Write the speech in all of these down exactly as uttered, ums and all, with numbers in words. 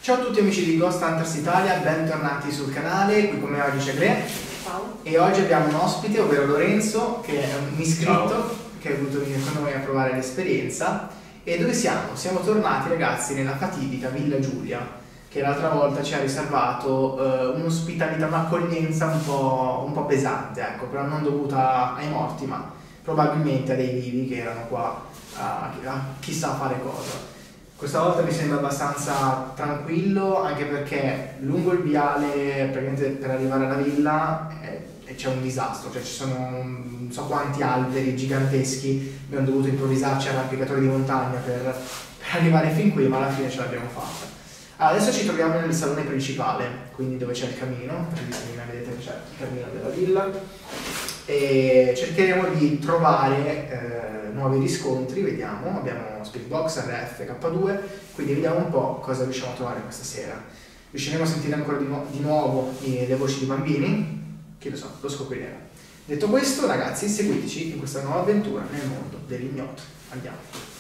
Ciao a tutti amici di Ghost Hunters Italia, bentornati sul canale, qui con me oggi c'è Gre. Ciao. E oggi abbiamo un ospite, ovvero Lorenzo, che è un iscritto. Ciao. Che è venuto venire con noi a provare l'esperienza. E dove siamo? Siamo tornati ragazzi nella fatidica Villa Giulia, che l'altra volta ci ha riservato uh, un'ospitalità, un'accoglienza un po', un po' pesante, ecco, però non dovuta ai morti, ma probabilmente a dei vivi che erano qua a, a chissà fare cosa. Questa volta mi sembra abbastanza tranquillo, anche perché lungo il viale praticamente per arrivare alla villa eh, c'è un disastro, cioè ci sono non so quanti alberi giganteschi, abbiamo dovuto improvvisarci arrampicatori di montagna per, per arrivare fin qui, ma alla fine ce l'abbiamo fatta. Allora, adesso ci troviamo nel salone principale, quindi dove c'è il camino, vedete che c'è il camino della villa, e cercheremo di trovare eh, nuovi riscontri, vediamo, abbiamo Speedbox, R F, K due, quindi vediamo un po' cosa riusciamo a trovare questa sera. Riusciremo a sentire ancora di, nu di nuovo le voci di bambini? Chi lo sa, lo scopriremo. Detto questo ragazzi, seguiteci in questa nuova avventura nel mondo dell'ignoto. Andiamo.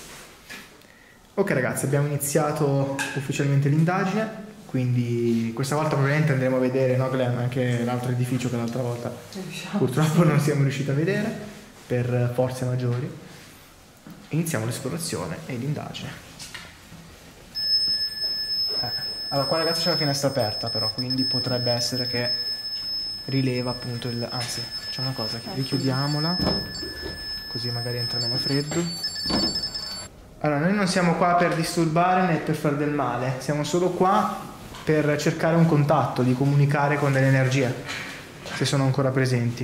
Ok ragazzi, abbiamo iniziato ufficialmente l'indagine, quindi questa volta probabilmente andremo a vedere, no Glenn, anche l'altro edificio che l'altra volta purtroppo non siamo riusciti a vedere per forze maggiori. Iniziamo l'esplorazione e l'indagine. Eh. Allora qua ragazzi c'è la finestra aperta però, quindi potrebbe essere che rileva appunto il... anzi, c'è una cosa, richiudiamola, così magari entra meno freddo. Allora, noi non siamo qua per disturbare né per fare del male, siamo solo qua per cercare un contatto, di comunicare con delle energie, se sono ancora presenti.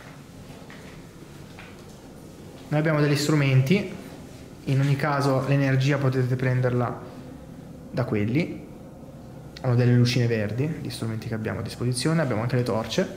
Noi abbiamo degli strumenti, in ogni caso l'energia potete prenderla da quelli, hanno delle lucine verdi, gli strumenti che abbiamo a disposizione, abbiamo anche le torce.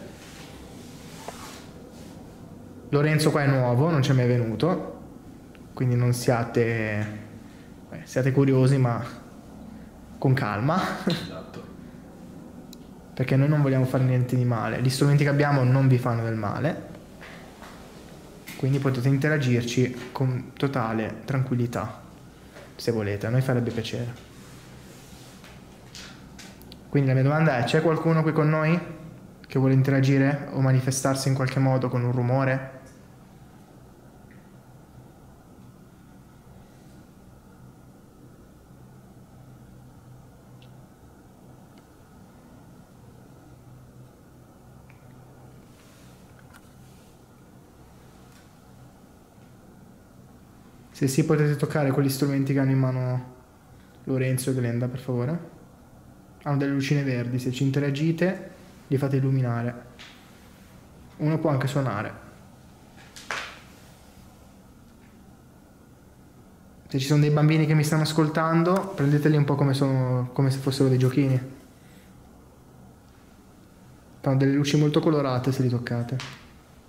Lorenzo qua è nuovo, non ci è mai venuto, quindi non siate, beh, siate curiosi ma con calma. Esatto. Perché noi non vogliamo fare niente di male, gli strumenti che abbiamo non vi fanno del male, quindi potete interagirci con totale tranquillità, se volete, a noi farebbe piacere. Quindi la mia domanda è, c'è qualcuno qui con noi che vuole interagire o manifestarsi in qualche modo con un rumore? Se sì, potete toccare quegli strumenti che hanno in mano Lorenzo e Glenda, per favore. Hanno delle lucine verdi, se ci interagite li fate illuminare. Uno può anche suonare. Se ci sono dei bambini che mi stanno ascoltando, prendeteli un po' come, sono, come se fossero dei giochini. Fanno delle luci molto colorate se li toccate.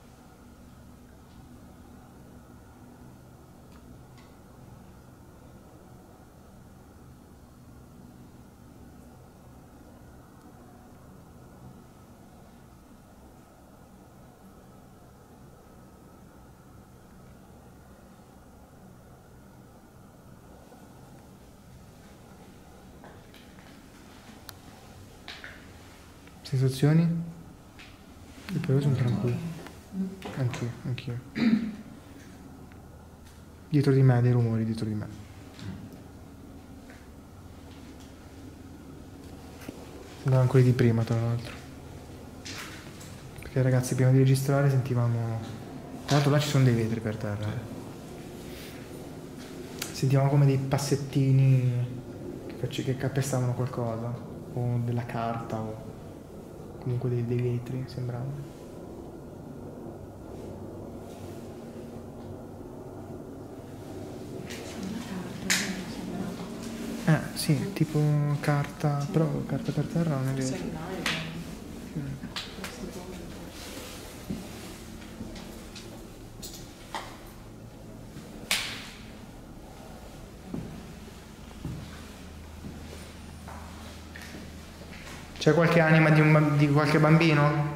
Sensazioni? Io però sono tranquillo. Anch'io, anch'io. Dietro di me, dei rumori dietro di me. Sembrano quelli di prima, tra l'altro. Perché ragazzi, prima di registrare sentivamo... Tra l'altro là ci sono dei vetri per terra. Sentivamo come dei passettini che, che calpestavano qualcosa. O della carta o... comunque dei, dei vetri sembravano. Eh sì, tipo carta, però carta per terra non è vero. Mm. C'è qualche anima di, un, di qualche bambino?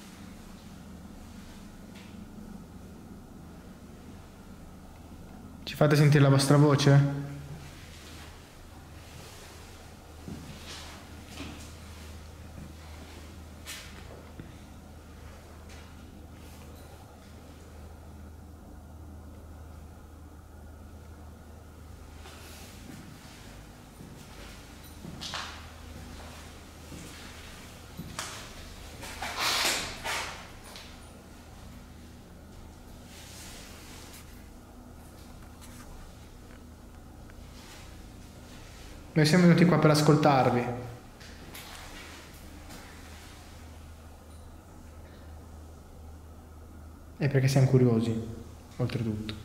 Ci Ci fate sentire la vostra voce? Noi siamo venuti qua per ascoltarvi. E perché siamo curiosi, oltretutto.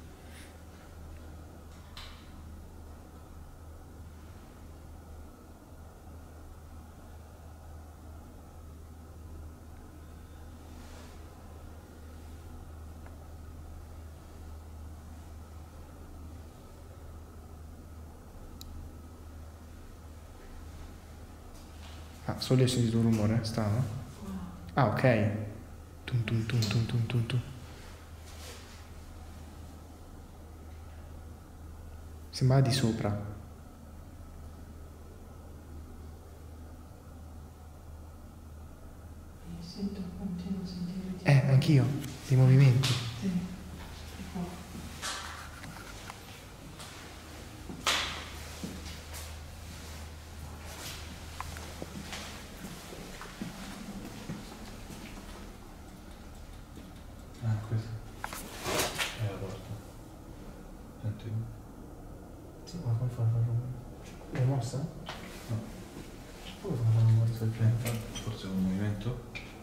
Ah, solo io ho sentito un rumore strano. Ah, ok. Tum tum tum tum tum tum tum. Sembrava di sopra. Sento, continuo a sentire. Eh, anch'io, dei movimenti. Sì. Ah, questa è la porta. Senti? Sì, ma come fa a fare rumore? È mossa? No. Come fa a fare rumore sul piano? Forse un movimento?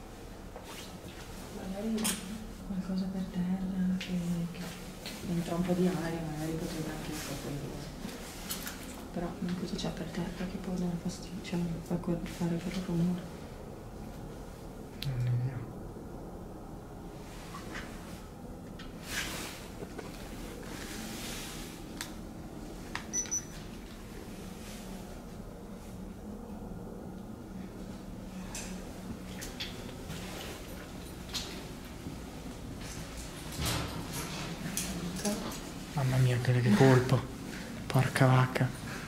Magari qualcosa per terra, che, che entra un po' di aria, magari potrebbe anche essere quello. Però cosa c'è per terra che può dare fastidio, cioè fa quel- fare quel rumore? Non ne ho idea. Mamma mia, che che colpo. Porca vacca.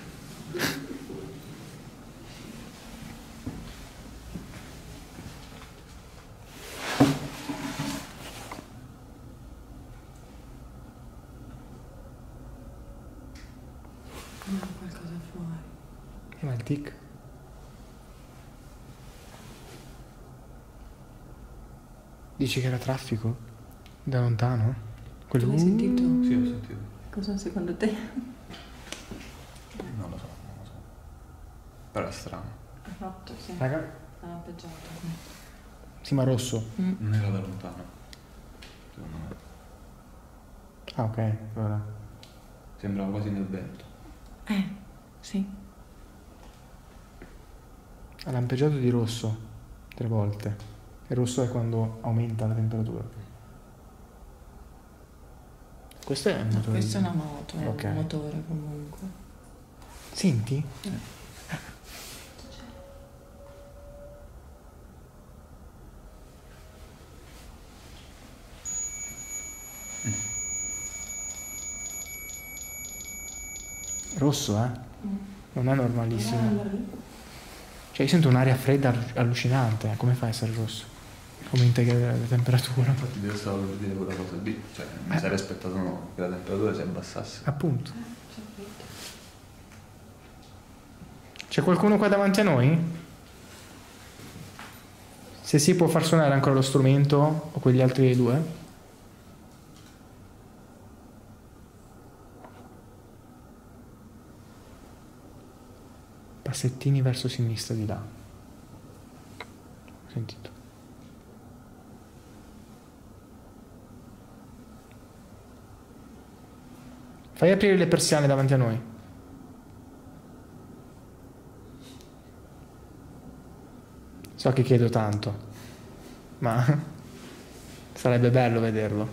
No, qualcosa fuori. E ma il tic? Dici che era traffico? Da lontano? Quello... Tu l'hai sentito? Sì, ho sentito. Cosa secondo te? Non lo so, non lo so. Però è strano. Ha fatto, sì. Raga? Ha appoggiato. Sì, ma rosso. Mm. Non era da lontano. Secondo me. Ah, ok, allora. Sembrava quasi nel vento. Eh, sì. Ha lampeggiato di rosso tre volte. E rosso è quando aumenta la temperatura. Questo è un No, motore. questa è una moto, è Ok. un motore comunque. Senti? Rosso, eh? Non è normalissimo. Cioè, io sento un'aria fredda allucinante. Come fa a essere rosso? Come integra la temperatura? Infatti io stavo per dire quella cosa lì. Cioè, mi Eh. sarei aspettato no, che la temperatura si abbassasse. Appunto. C'è qualcuno qua davanti a noi? Se si può far suonare ancora lo strumento o quegli altri due? Passettini verso sinistra di là. Ho sentito. Fai aprire le persiane davanti a noi. So che chiedo tanto, ma sarebbe bello vederlo.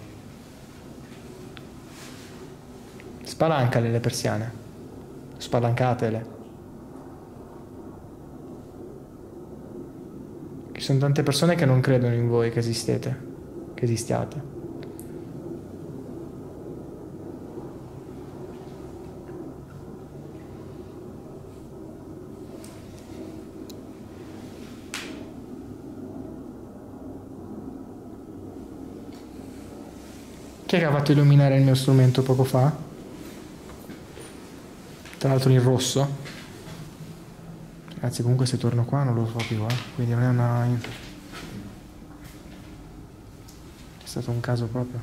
Spalancale le persiane. Spalancatele. Ci sono tante persone che non credono in voi che esistete, che esistiate. Chi è che ha fatto illuminare il mio strumento poco fa? Tra l'altro in rosso. Ragazzi, comunque se torno qua non lo so più, eh. Quindi non è una... È stato un caso proprio.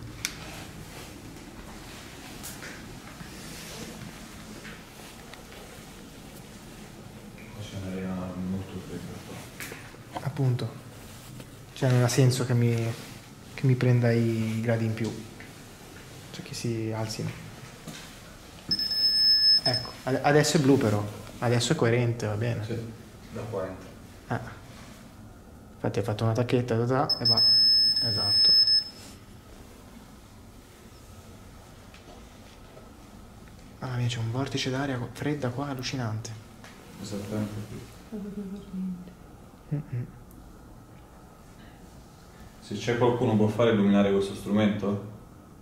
C'è un'area molto fredda. Appunto. Cioè non ha senso che mi, che mi prenda i gradi in più. Cioè che si alzino. Ecco, ad- adesso è blu però. Adesso è coerente, va bene. Sì, da quaranta. Eh. Infatti ha fatto una tacchetta da, da, e va. Esatto. Mamma mia, c'è un vortice d'aria fredda qua, allucinante. Esattamente qui. Mm-mm. Se c'è qualcuno può fare illuminare questo strumento?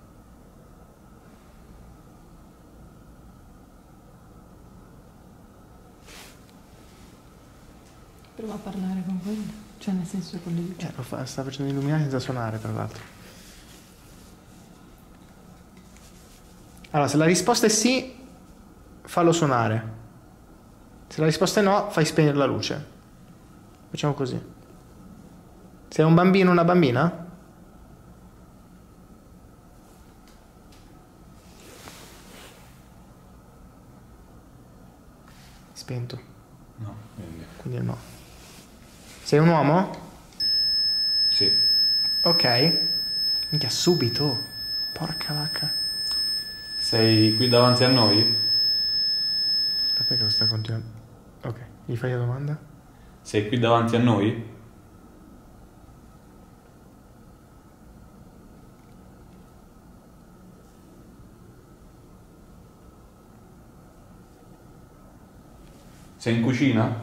Prova a parlare con quello, cioè nel senso con le luci. Eh, lo fa, sta facendo illuminare senza suonare, tra l'altro. Allora, se la risposta è sì, fallo suonare. Se la risposta è no, fai spegnere la luce. Facciamo così. Sei un bambino o una bambina? Spento. No, quindi. Quindi è no. Sei un uomo? Sì. Ok. Minchia, subito. Porca vacca. Sei qui davanti a noi? Aspetta, perché lo sta continuando? Ok, gli fai la domanda? Sei qui davanti a noi? Sei in cucina?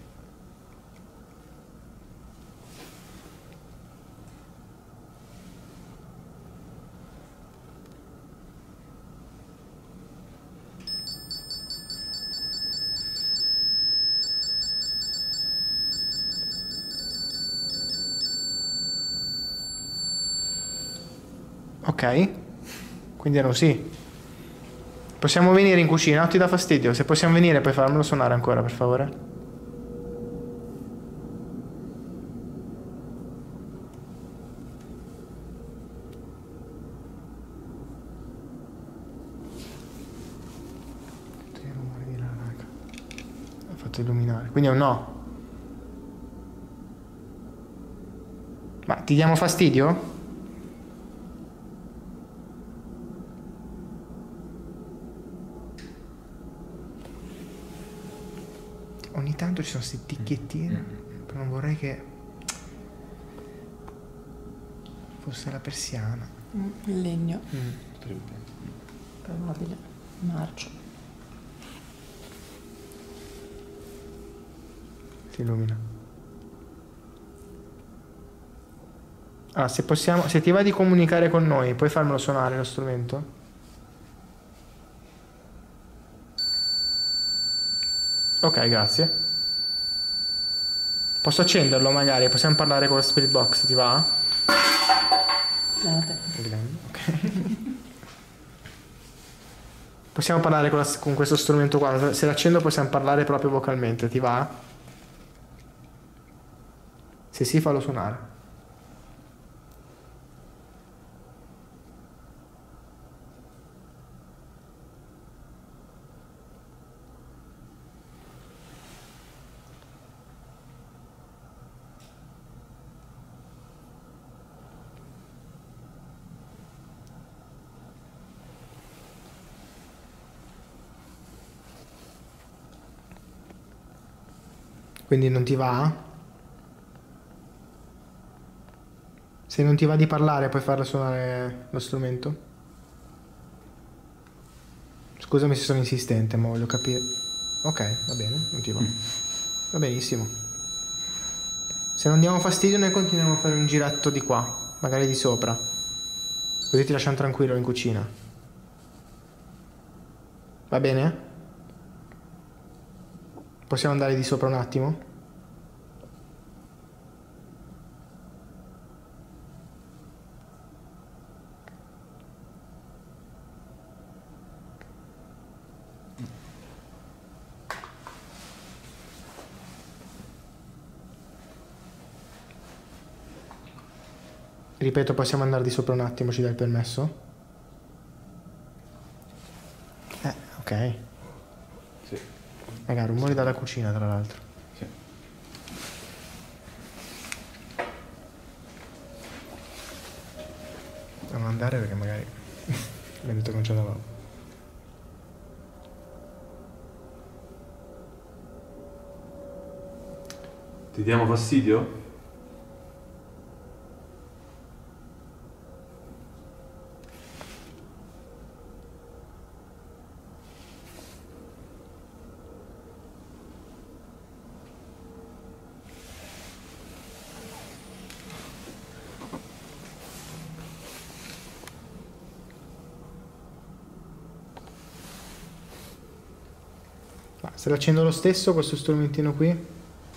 Ok, quindi era un sì. Possiamo venire in cucina? Non ti dà fastidio? Se possiamo venire puoi farmelo suonare ancora, per favore? Ha fatto illuminare, quindi è un no. Ma ti diamo fastidio? Ogni tanto ci sono questi ticchettini, però non vorrei che fosse la persiana. Mm, il legno, Mm. probabile, marcio. Si illumina. Ah, se possiamo, se ti va di comunicare con noi, puoi farmelo suonare lo strumento? Ok, grazie. Posso accenderlo magari? Possiamo parlare con la Spirit Box, ti va? Note. Ok. Possiamo parlare con, la- con questo strumento qua. Se l'accendo possiamo parlare proprio vocalmente, ti va? Se sì, fallo suonare. Quindi non ti va? Se non ti va di parlare, puoi farlo suonare lo strumento? Scusami se sono insistente, ma voglio capire. Ok, va bene, non ti va. Va benissimo. Se non diamo fastidio, noi continuiamo a fare un giretto di qua, magari di sopra. Così ti lasciamo tranquillo in cucina. Va bene? Possiamo andare di sopra un attimo? Ripeto, possiamo andare di sopra un attimo, ci dai il permesso? Eh, ok. Sì. Raga, rumori dalla cucina, tra l'altro. Sì. Non andare perché magari mi ha detto che non ce l'avamo. Ti diamo fastidio? Ma se l'accendo lo stesso questo strumentino qui?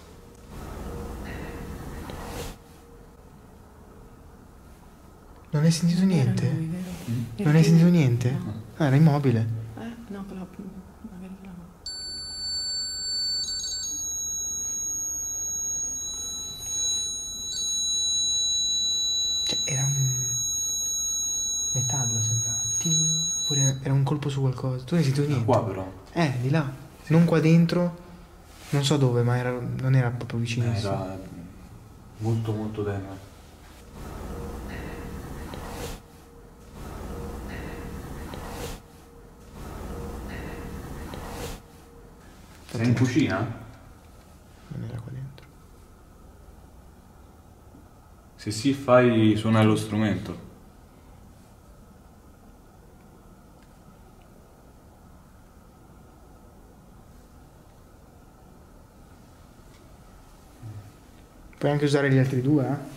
Non hai sentito Non era niente? lui, vero? Mm. Non hai sentito niente? No. Ah, era immobile. Eh? No, però magari la... Cioè, era un metallo, sembrava. Ting. Oppure era un colpo su qualcosa. Tu non hai sentito Da niente? qua però. Eh, di là. Non qua dentro. Non so dove, ma era, non era proprio vicinissimo. Era molto molto tenue. Sei in cucina? Non era qua dentro. Se sì, fai suonare lo strumento. Puoi anche usare gli altri due, eh?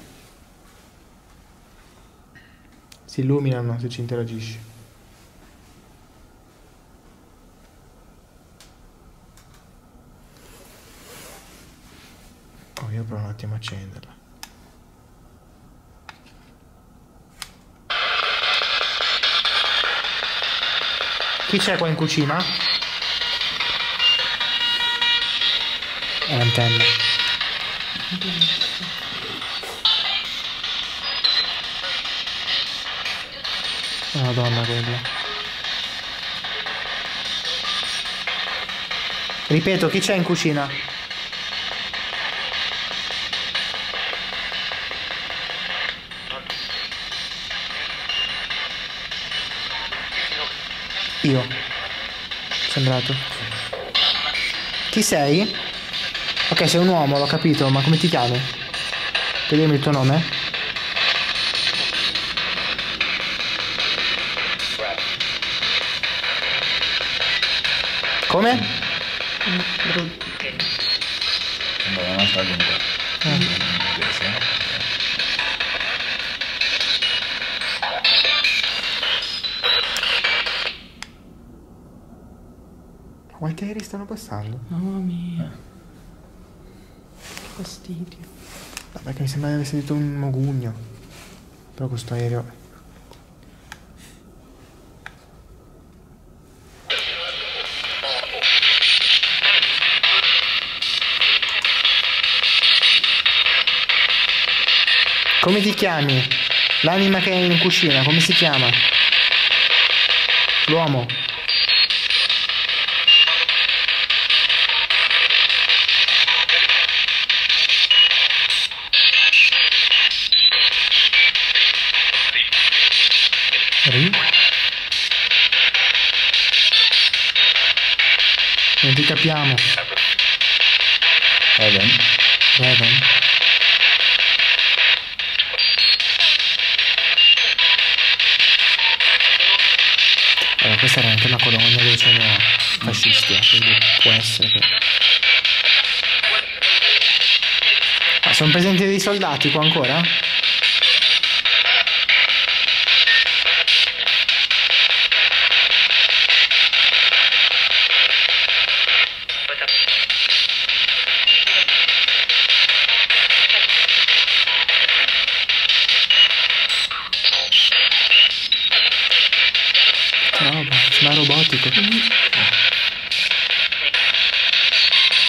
Si illuminano se ci interagisci. Oh, io provo un attimo a accenderla. Chi c'è qua in cucina? È l'antenna. È una donna quella. Ripeto, chi c'è in cucina? Io. Sembrato. Chi sei? Ok, sei un uomo, l'ho capito, ma come ti chiami? Puoi dirmi il tuo nome? Come? Brutto. Sembra un'altra lingua. Inglese. Quanti aerei stanno passando? Mamma mia. Che fastidio. No, perché mi sembra di aver sentito un mogugno. Però questo aereo... Come ti chiami? L'anima che è in cucina, come si chiama? L'uomo. Ri? Non ti capiamo. Evan? Evan? Allora, questa era anche una colonia dove c'erano fascisti, eh, quindi può essere che... Ah, sono presenti dei soldati qua ancora? Che roba, sembra robotico.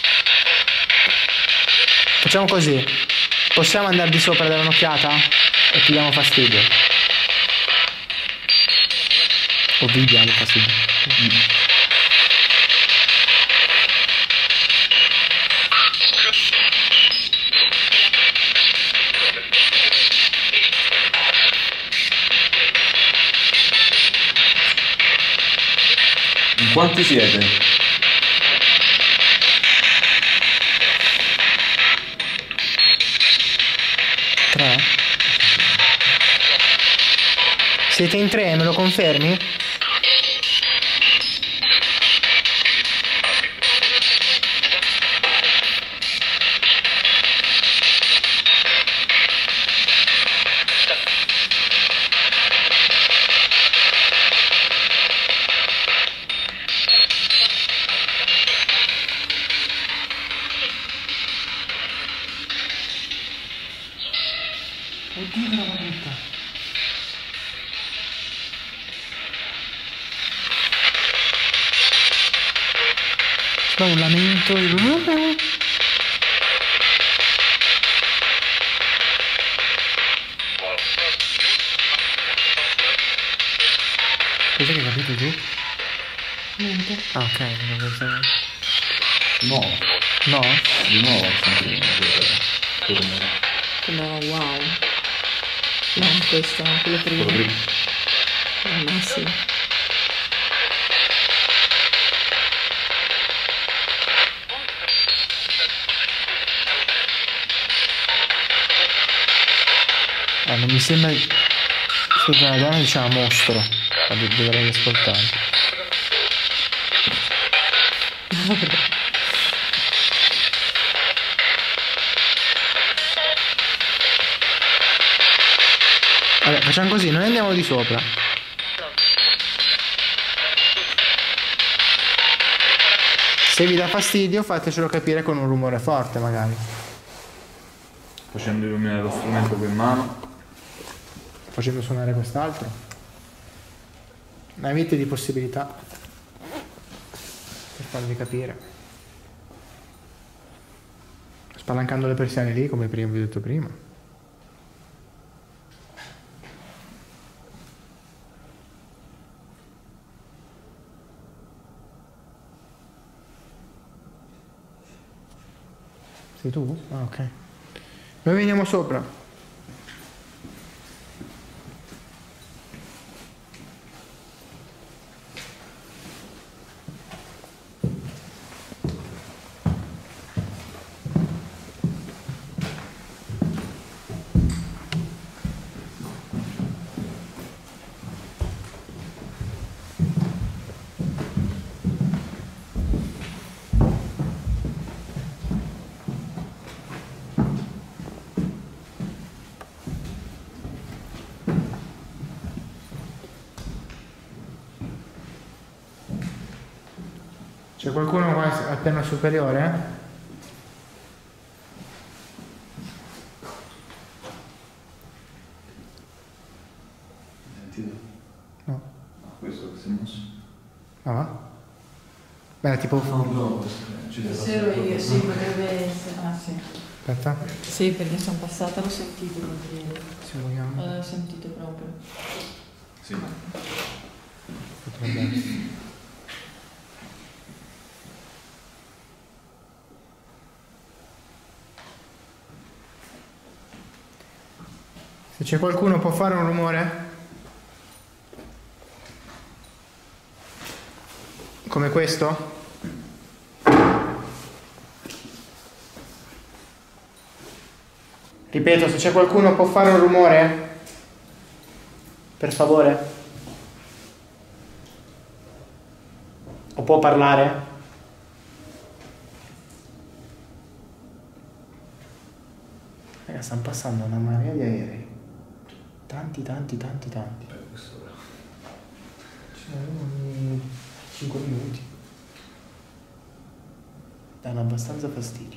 Facciamo così. Possiamo andare di sopra e dare un'occhiata? E ti diamo fastidio. O vi diamo fastidio. Mm. In quanti siete? Tre? Siete in tre, me lo confermi? Oddio, che roba brutta. C'è un lamento. Cos'è che hai capito tu? Niente. Ah, ok, non pensavo. No, No? di nuovo ho sentito quel rumore. No, wow. No, questo, quello prima. Quello prima. Al massimo. Eh, non mi sembra. Scusa, la donna diceva mostro. Ma do- dovrei ascoltare. Vabbè, facciamo così, noi andiamo di sopra. Se vi dà fastidio, fatecelo capire con un rumore forte, magari. Facendo illuminare lo strumento qui in mano. Facendo suonare quest'altro. Una vite di possibilità per farvi capire. Spalancando le persiane lì, come prima vi ho detto prima. Sei tu? Ah, ok. Noi veniamo sopra. C'è qualcuno qua al piano superiore? Sentite? No. Ah, questo che si è mosso. Ah, va? Beh, tipo. No, no, ci deve Se ero io, sì, potrebbe essere. Ah, sì. Aspetta, Sì, perché sono passata, l'ho sentito ieri. se vogliamo. L'ho sentito proprio. Sì. Potrebbe essere. Se c'è qualcuno può fare un rumore? Come questo? Ripeto, se c'è qualcuno può fare un rumore? Per favore? O può parlare? Raga, stanno passando una marea di aerei. Tanti, tanti, tanti, tanti. Eh, questo però. Ce ne ogni cinque minuti. Danno abbastanza fastidio.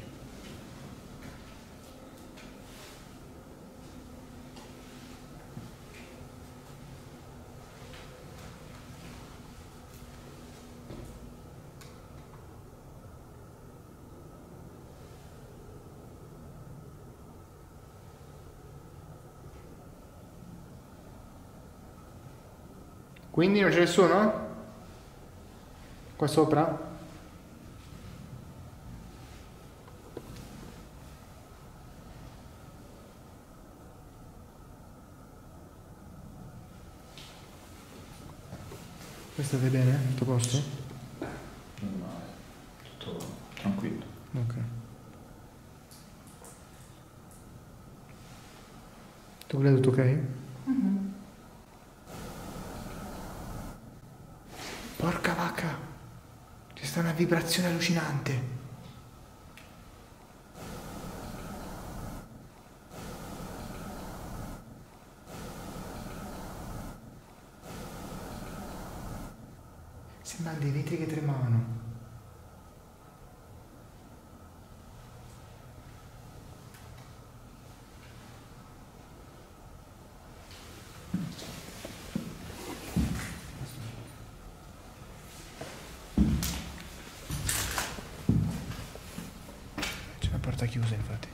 Quindi non c'è nessuno? Qua sopra? Voi state bene? Tutto a posto? Normale. Tutto tranquillo. Ok. Tu Cleo, tutto ok? Mhm. Porca vacca! C'è sta una vibrazione allucinante. Sembrano dei vetri che tremavano. C'è una porta chiusa, infatti.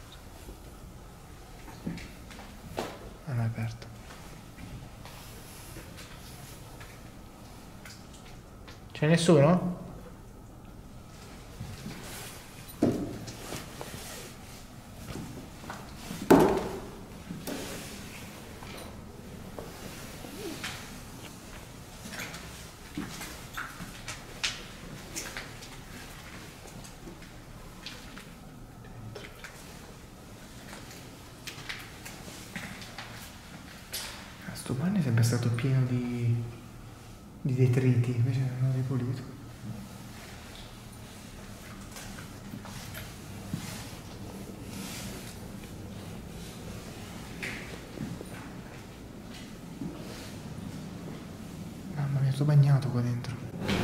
Non è aperta. C'è nessuno? Sto bagno è sempre stato pieno di, di detriti, invece non ripulito. Mamma mia, sto bagnato qua dentro.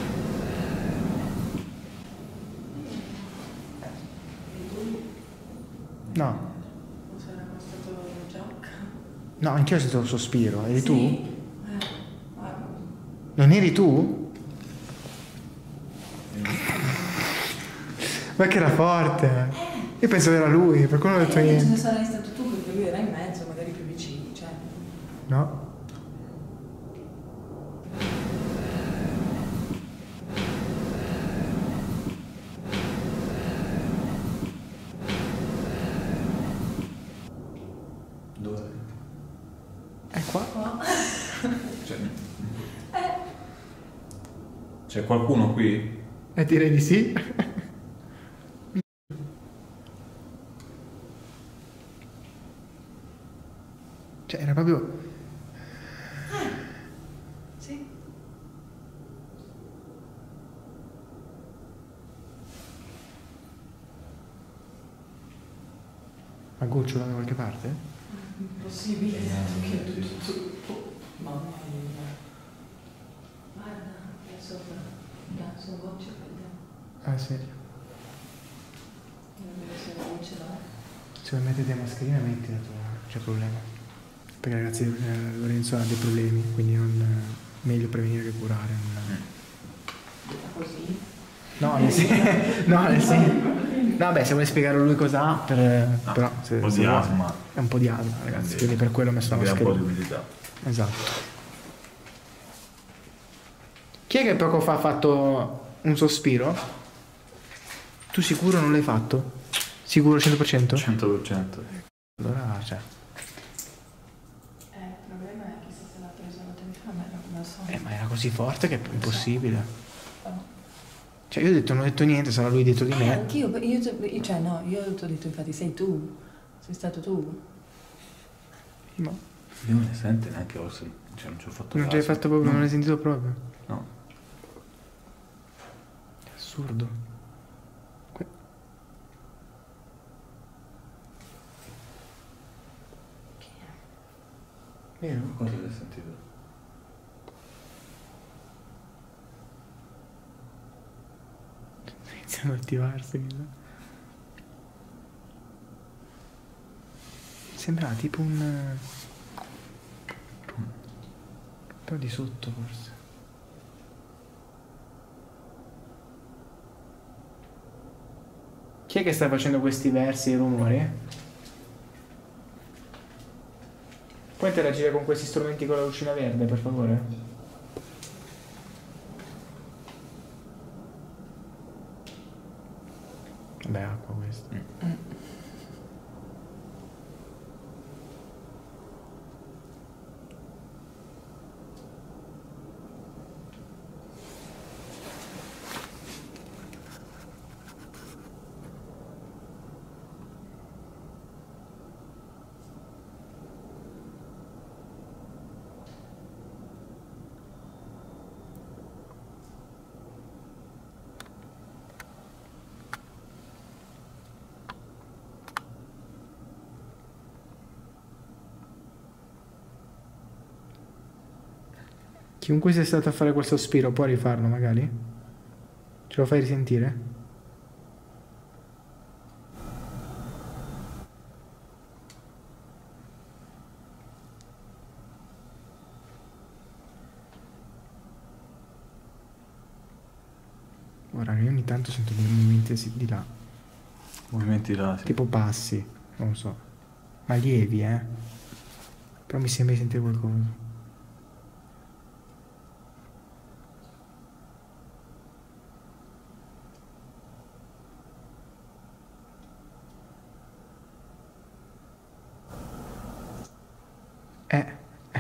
No. Non sarà mai stato Jack? No, anch'io ho sentito un sospiro. Eri Sì. tu? Eh, guarda. Non eri tu? Ma che era forte! Io pensavo era lui, per quello non ho detto Eh, ce ne niente. sarai stato tu perché lui era in mezzo, magari più vicino, cioè. No? Dove? È qua? Qua. Cioè, Eh. c'è qualcuno qui? Eh, direi di sì. Cioè, era proprio... Sì. Ma gocciola da qualche parte? Impossibile. Che tutto, tutto. Mamma mia. Guarda, è sopra. Là, sono gocce quelle. Ah, sì. Deve essere luce là. Se vuoi mettere la mascherina, mettila tu, non c'è problema. Perché ragazzi, eh, Lorenzo ha dei problemi, quindi non, eh, meglio prevenire che curare. Non... Così. No, nel senso... no, nel senso... No, beh, se vuoi spiegare a lui cosa ha, per... Ah, però... Se, un po' se di vuoi- asma. È un po' di asma, ragazzi, Quindi- quindi per quello ho messo la Crea un po' mascherina. di umidità. Esatto. Chi è che poco fa ha fatto un sospiro? Tu sicuro non l'hai fatto? Sicuro cento per cento? cento per cento. Allora, cioè... Eh, il problema è che se se l'ha preso la telecamera, come lo so. Eh, ma era così forte che è impossibile. Oh. Cioè, io ho detto, non ho detto niente, sarà lui dietro di Eh, me. anch'io, io, io- cioè no, io ti ho detto infatti sei tu, sei stato tu. Ma Io non ne sente neanche forse. Cioè, non ci ho fatto non ci hai caso. fatto proprio, No. non l'hai sentito proprio. No. È assurdo. Que- Vero? Cosa l'hai sentito? Sta iniziando ad attivarsi, mi sa. Sembrava tipo un... però di sotto forse. Chi è che sta facendo questi versi e rumori? Puoi interagire con questi strumenti con la lucina verde, per favore? Beh, acqua questa. Mm. Chiunque sia stato a fare quel sospiro può rifarlo magari? Ce lo fai risentire? Ora io ogni tanto sento dei movimenti si- di là, Movimenti là, sì. tipo passi, non lo so, ma lievi, eh? Però mi sembra di sentire qualcosa. Eh,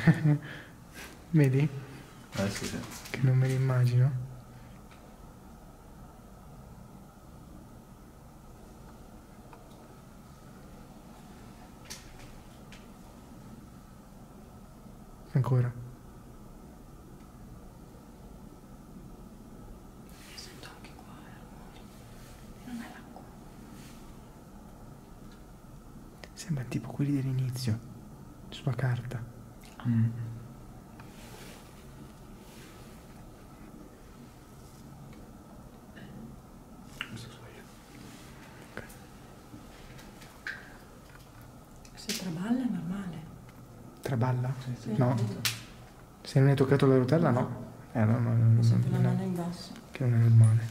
vedi? Eh sì, sì. Che non me li immagino. Ancora. Sento anche qua eh, rumori. Non è l'acqua. Sembra tipo quelli dell'inizio, sulla carta. Mm. Questo so io. Se traballa è normale. Traballa? Sì, No. vedo. Se non hai toccato la rotella, no. Eh, no, no, no, Ho sempre la no, mano no, in basso. che non è normale.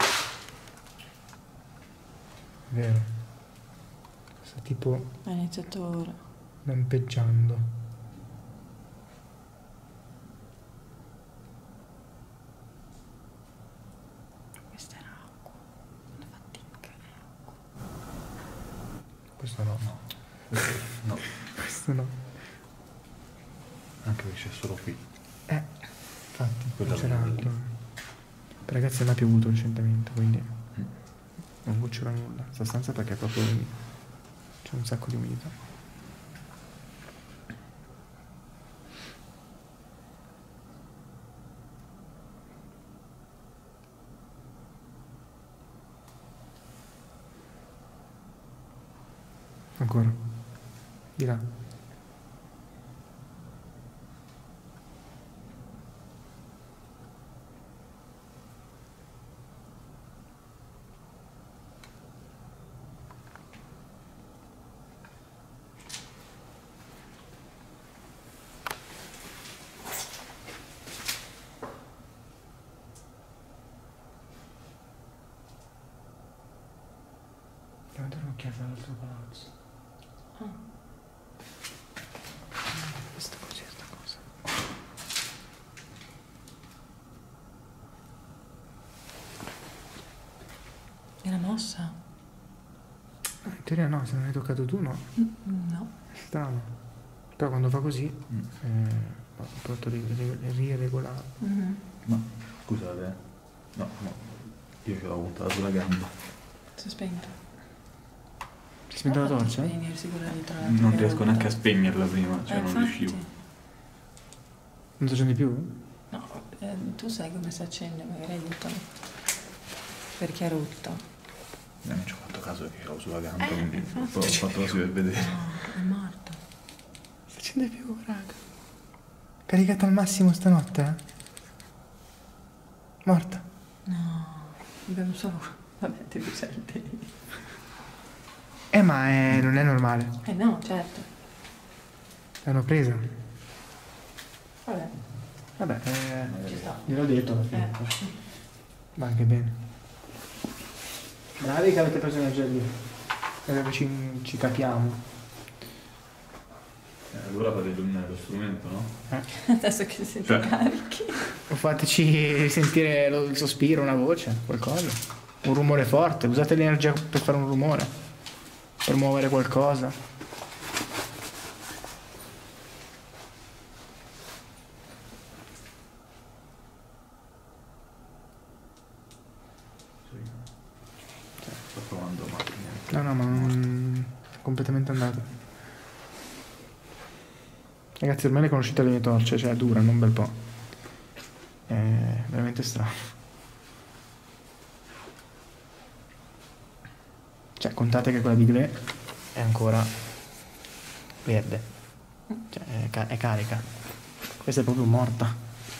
Vero. Sta tipo Ha iniziato ora. lampeggiando. Questa era acqua. Una fatica è acqua. Questo no. No. No. Questo no. Anche perché c'è solo qui. Eh, infatti, Quella non c'era lì. altro. Ragazzi, non ha piovuto recentemente, quindi Mm. non cucciola nulla. Sta stanza perché è proprio umida. C'è un sacco di umidità. Ancora. Di là. Devo dare un'occhiata all'altro palazzo. Ah. Questa cos'è sta cosa? Era mossa? In teoria no, se non hai toccato tu no. Mm, no. Strano. Però quando fa così, Mm. eh, ho provato a ri- ri- riregolare. Mhm. Ma scusate, eh. No, no. Io ce l'ho puntata sulla gamba. Si è spento. Si è spenta la Fatti torcia? spegnersi quella di tra l'altro Non che era riesco neanche a rotta. spegnerla prima, cioè Eh, non infatti. riuscivo. Non si accende più? No, eh, tu sai come si accende, magari aiutano. Perché è rotto. Eh, non ci ho fatto caso che ce l'ho sulla gamba, Eh, quindi infatti. poi ho fatto così per vedere. No, è morto. Si accende più, raga. Caricata al massimo stanotte, eh? Morta. No, abbiamo solo... Vabbè, devi sentire. Eh, ma è- non è normale. Eh no, certo. L'hanno presa. Vabbè, Vabbè, eh, ci sta. gliel'ho detto alla fine. Eh. Va anche bene. Bravi che avete preso energia lì. Eh, Ci, ci capiamo. Eh, allora fate illuminare lo strumento, no? Adesso che siete Cioè. carichi. O fateci sentire lo- il sospiro, una voce, qualcosa. Un rumore forte, usate l'energia per fare un rumore, per muovere qualcosa. Sto provando ma niente. No, no, ma non... è completamente andato. Ragazzi, ormai le conoscete le mie torce, cioè durano un bel po'. È veramente strano. Cioè, contate che quella di Gle è ancora verde. Cioè, è, ca- è carica. Questa è proprio morta.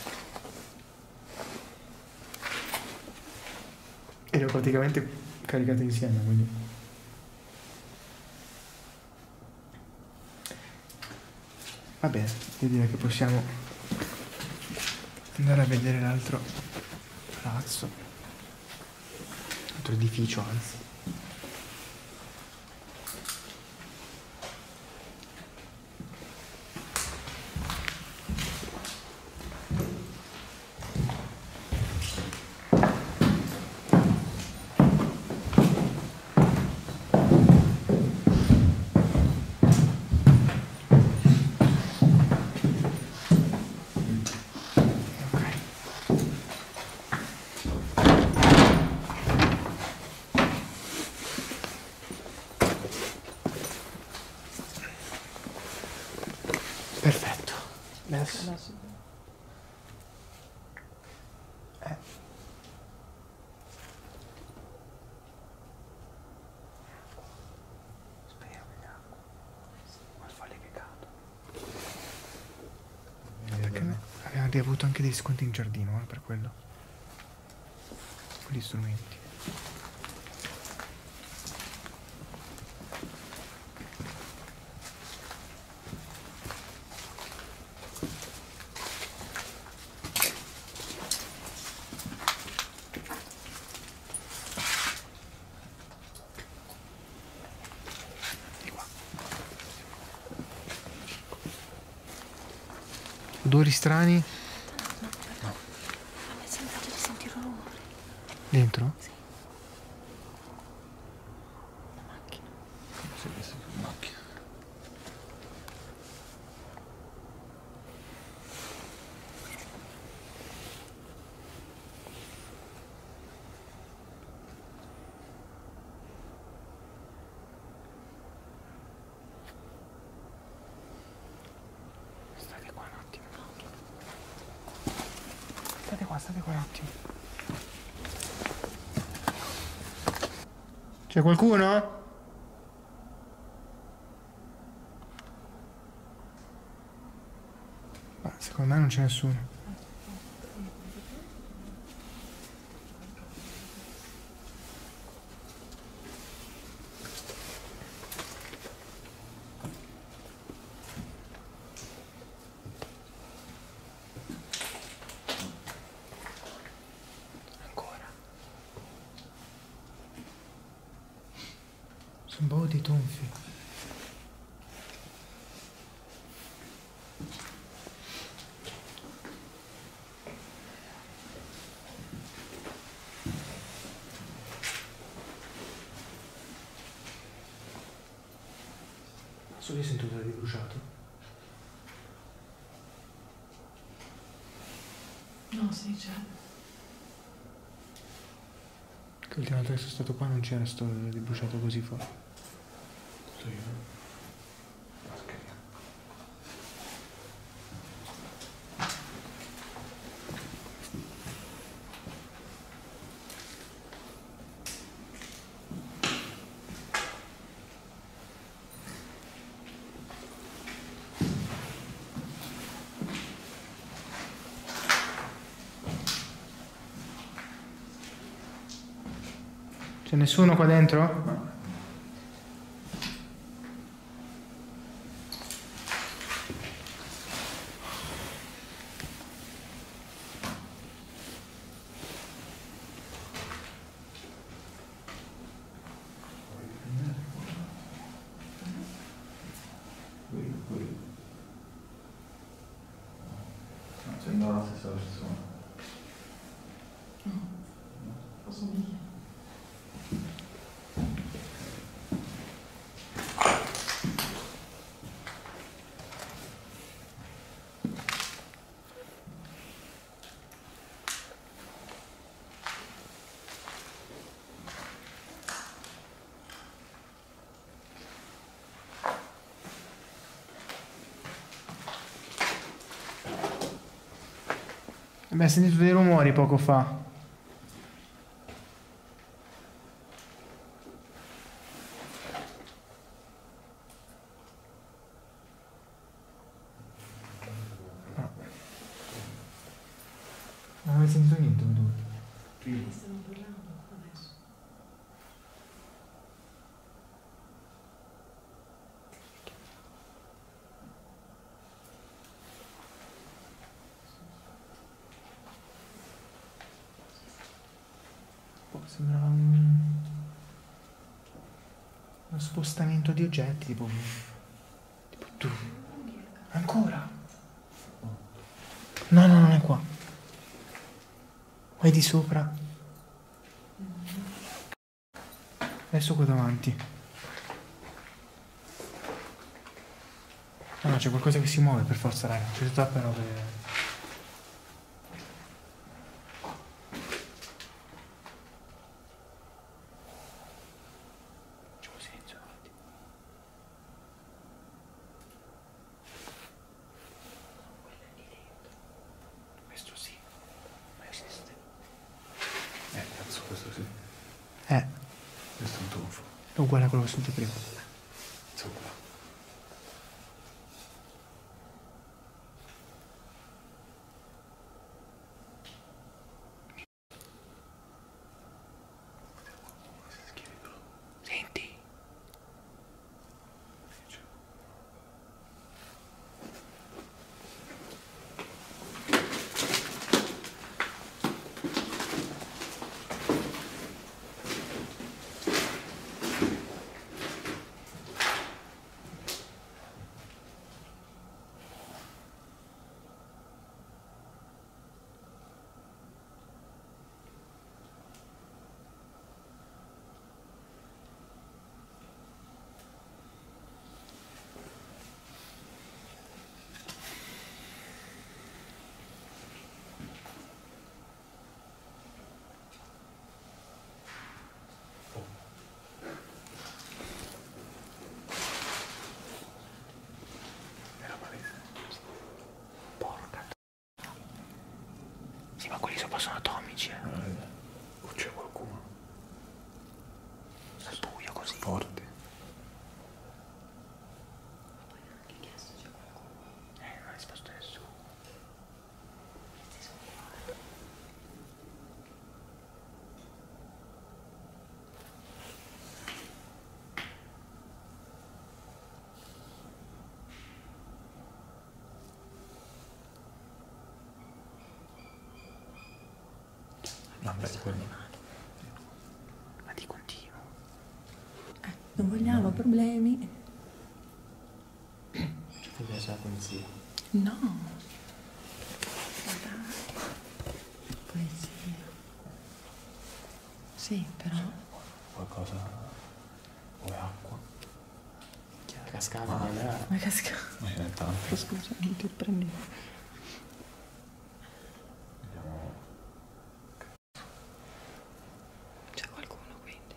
E le ho praticamente caricate insieme, quindi... Va bene, io direi che possiamo andare a vedere l'altro palazzo. L'altro edificio, anzi. Perfetto. Adesso... Adesso. Eh. Speriamo in acqua. Al foglie che cado. Perché no? Abbiamo riavuto anche degli sconti in giardino, eh, per quello. Quegli strumenti. Odori strani? No. Mi è sembrato di sentire un rumore. Dentro? Sì. Una macchina. Sì, sì, sì, macchina. State qua un attimo. State qua, state qua un attimo. C'è qualcuno? Ma secondo me non c'è nessuno. Ancora. Sono un po' di tonfi. Solo io sento odore di bruciato. No, sì, c'è. Che l'ultima volta che sono stato qua non c'era sto odore di bruciato così forte. Sì. Maschera. C'è nessuno qua dentro? Qui, qui. No, sembra la stessa persona. Posso dire? Abbiamo sentito dei rumori poco fa. Non avete sentito niente? Dove? Stanno parlando adesso. Oh, sembrava un... uno spostamento di oggetti, tipo... tipo tu. Ancora? No, no, non è qua. Vai di sopra. Adesso qua davanti. Ah no, c'è qualcosa che si muove per forza, raga. C'è tutta per robe. C'è un silenzio davanti. Questo sì, ma esiste. Eh, cazzo, questo sì. Eh, Questo è un tonfo. è uguale a quello che ho sentito prima. Sopra. Senti. Sì, ma quelli sopra sono atomici, eh. O c'è qualcuno? È buio così. Forte. Che chiesto c'è qualcuno? Eh, non ha risposto nessuno. Vabbè, quello. Ma di continuo. Eh, non vogliamo problemi. Ci piace la polizia. No. Ma dai. Polizia. Sì, però. Qualcosa. O è acqua. C'è la cascata non è... Ma casca. Ma ce n'è tanto. Scusa, non ti prendi. Vediamo. C'è qualcuno quindi.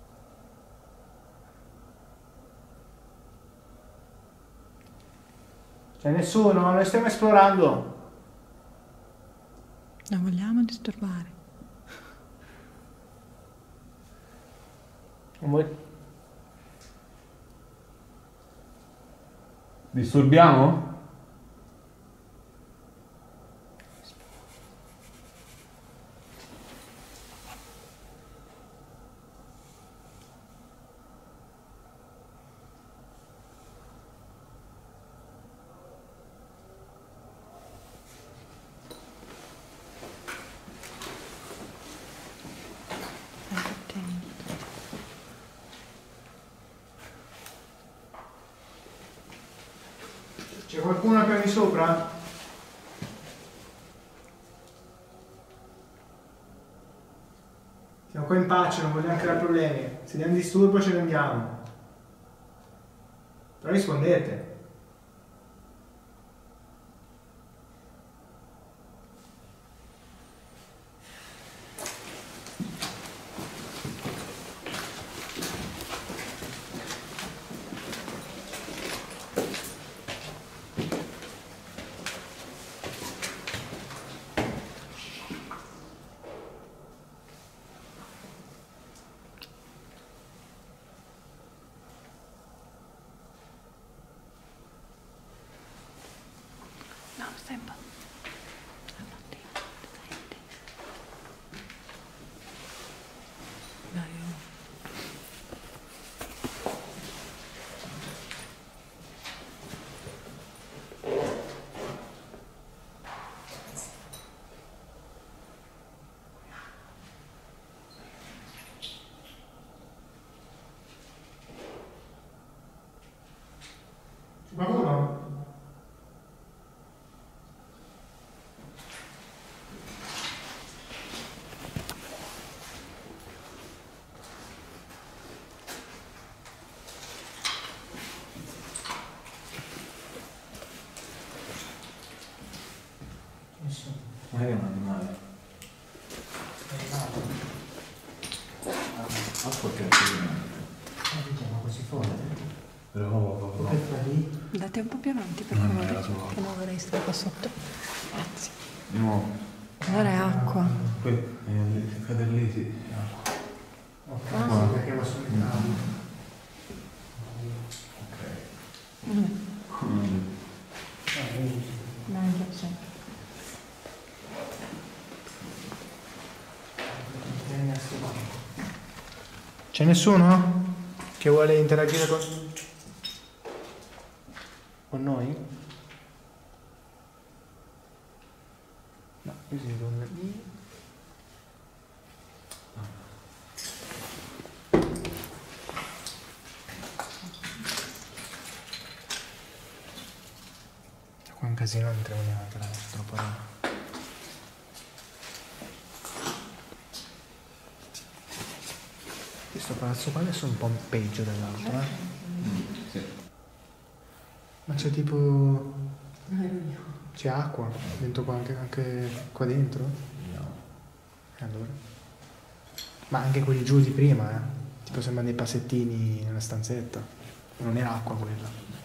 C'è nessuno, noi stiamo esplorando. Non vogliamo disturbare. Non vuoi... Disturbiamo? Stai attento. C'è qualcuno a piano di sopra? Siamo qua in pace, non vogliamo creare problemi. Se diamo disturbo ce ne andiamo. Però rispondete. Stai un po'. Dai, oh. Qualcuno? Nessuno. Magari è un animale. Acqua che Vediamo così forte. però no, no, no. Andate un po' più avanti per Non favore, era solo che non vorrei stare qua sotto. Grazie. Di nuovo. Allora è acqua. Poi eh, se cade lì sì. Acqua. Ok, Ah. sì, perché va sul metallo. Ok. Mm. Mm. Meglio, sì. C'è nessuno che vuole interagire con, con noi? No, io si con lì. Qua è un casino, non entriamo neanche, dai, è troppo roba. Questo palazzo qua adesso è un po' peggio dell'altro, eh? Sì. Ma c'è tipo... c'è acqua dentro qua, anche, anche qua dentro? No. E allora? Ma anche quelli giù di prima, eh? Tipo sembrano dei passettini nella stanzetta. Non era acqua quella.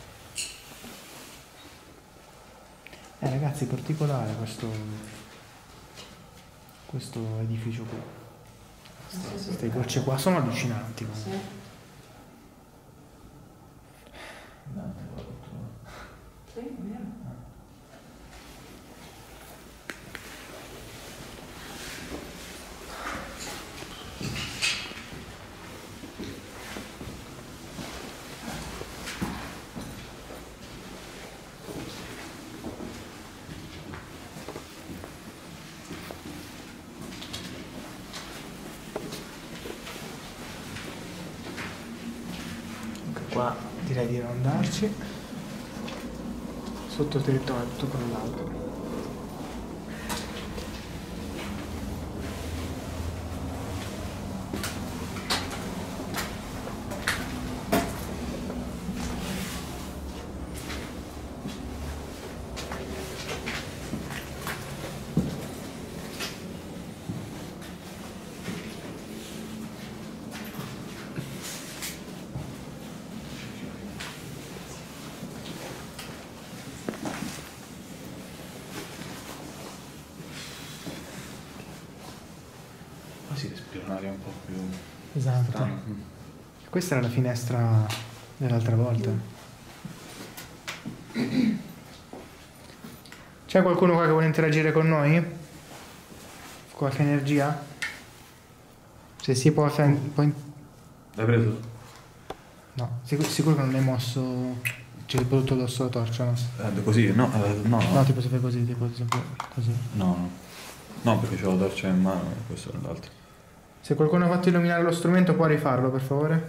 Eh ragazzi, è particolare questo... questo edificio qui. Queste gocce qua sono allucinanti comunque. Dante, guarda. Sì, è vero. Qua direi di non andarci. Sottotetto è tutto crollato. Qua si respira un'aria un po' più Esatto. strana. Questa era la finestra dell'altra volta. C'è qualcuno qua che vuole interagire con noi? Qualche energia? Se si può... fa- può in- L'hai preso? No, sicuro, sicuro che non hai mosso... C'è il prodotto addosso alla torcia, no? Eh, così? No, eh, no. No, tipo se fai così, tipo ad esempio così. No, no. No, perché c'ho la torcia in mano e questo è l'altro. Se qualcuno ha fatto illuminare lo strumento può rifarlo, per favore?